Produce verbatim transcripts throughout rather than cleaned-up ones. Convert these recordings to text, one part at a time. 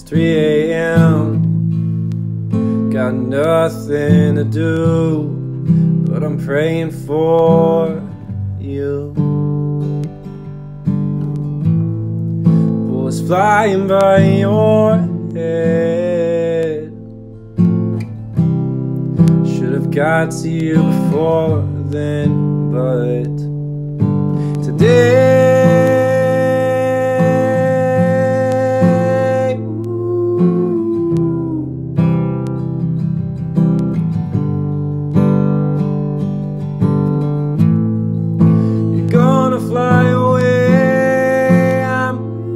three A M Got nothing to do, but I'm praying for you. Bullets flying by your head. Should have got to you before then, but today fly away, I'm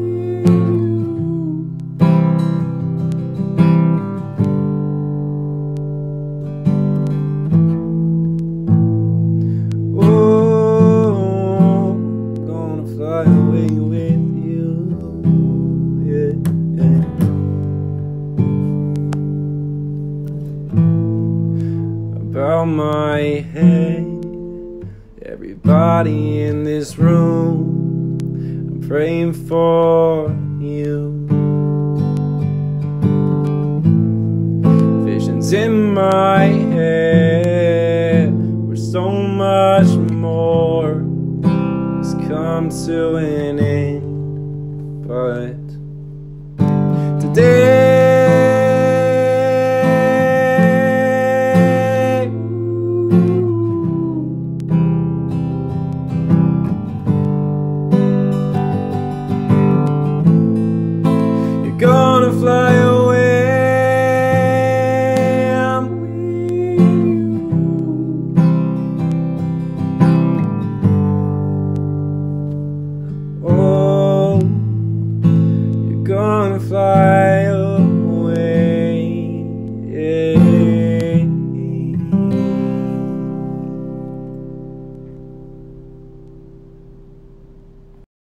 oh, gonna fly away with you, yeah, yeah. About my head, everybody in this room, I'm praying for you. Visions in my head where so much more has come to an end, but today gonna fly away.